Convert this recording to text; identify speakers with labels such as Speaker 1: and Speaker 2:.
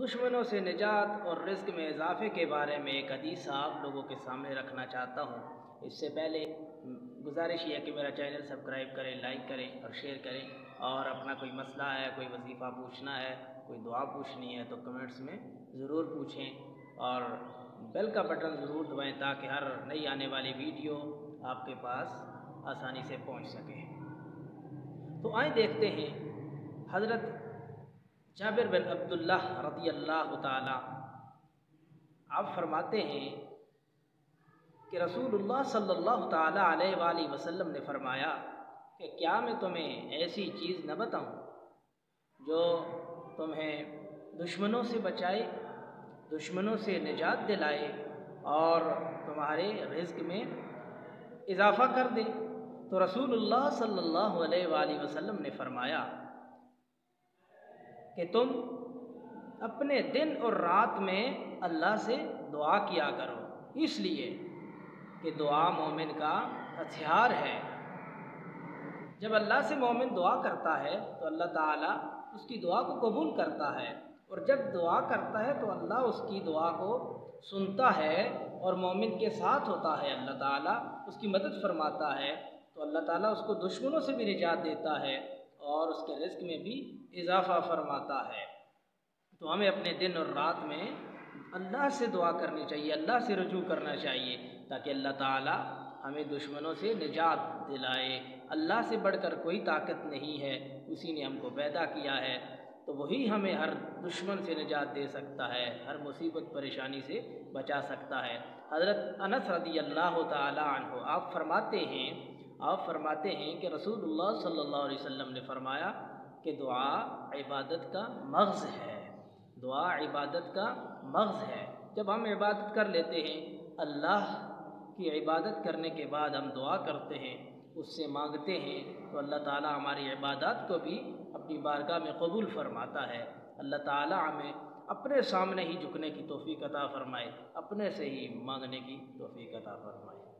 Speaker 1: دشمنوں سے نجات اور رزق میں اضافے کے بارے میں ایک حدیث آپ لوگوں کے سامنے رکھنا چاہتا ہوں۔ اس سے پہلے گزارش یہ ہے کہ میرا چینل سبسکرائب کریں، لائک کریں اور شیئر کریں، اور اپنا کوئی مسئلہ ہے، کوئی وظیفہ پوچھنا ہے، کوئی دعا پوچھنی ہے تو کمنٹس میں ضرور پوچھیں، اور بیل کا بٹن ضرور دبائیں تاکہ ہر نئی آنے والی ویڈیو آپ کے پاس آسانی سے پہنچ سکے۔ تو آئیں دیکھتے ہیں، حضرت جابر بن عبداللہ رضی اللہ تعالی آپ فرماتے ہیں کہ رسول اللہ صلی اللہ تعالی علیہ وآلہ وسلم نے فرمایا کہ کیا میں تمہیں ایسی چیز نہ بتاؤں جو تمہیں دشمنوں سے بچائے، دشمنوں سے نجات دلائے اور تمہارے رزق میں اضافہ کر دے؟ تو رسول اللہ صلی اللہ علیہ وآلہ وسلم نے فرمایا کہ تم اپنے دن اور رات میں اللہ سے دعا کیا کرو، اس لیے کہ دعا مومن کا ہتھیار ہے۔ جب اللہ سے مومن دعا کرتا ہے تو اللہ تعالیٰ اس کی دعا کو قبول کرتا ہے، اور جب دعا کرتا ہے تو اللہ اس کی دعا کو سنتا ہے اور مومن کے ساتھ ہوتا ہے، اللہ تعالیٰ اس کی مدد فرماتا ہے، تو اللہ تعالیٰ اس کو دشمنوں سے بھی نجات دیتا ہے اور اس کے رزق میں بھی اضافہ فرماتا ہے۔ تو ہمیں اپنے دن اور رات میں اللہ سے دعا کرنی چاہیے، اللہ سے رجوع کرنا چاہیے، تاکہ اللہ تعالیٰ ہمیں دشمنوں سے نجات دلائے۔ اللہ سے بڑھ کر کوئی طاقت نہیں ہے، اسی نے ہم کو پیدا کیا ہے، تو وہی ہمیں ہر دشمن سے نجات دے سکتا ہے، ہر مصیبت پریشانی سے بچا سکتا ہے۔ حضرت انس رضی اللہ تعالی عنہ آپ فرماتے ہیں کہ رسول اللہ صلی اللہ علیہ وسلم نے فرمایا کہ دعا عبادت کا مغز ہے، دعا عبادت کا مغز ہے۔ جب ہم عبادت کر لیتے ہیں، اللہ کی عبادت کرنے کے بعد ہم دعا کرتے ہیں، اس سے مانگتے ہیں، تو اللہ تعالیٰ ہماری عبادات کو بھی اپنی بارگاہ میں قبول فرماتا ہے۔ اللہ تعالیٰ ہمیں اپنے سامنے ہی جھکنے کی توفیق عطا فرمائے، اپنے سے ہی مانگنے کی توفیق عطا فرمائے۔